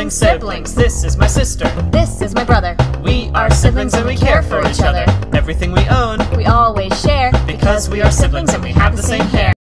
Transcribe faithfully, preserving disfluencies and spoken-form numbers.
siblings, siblings. This is my sister. This is my brother. We are siblings and we care for each other. Everything we own, We always share because we are siblings and we have the same hair.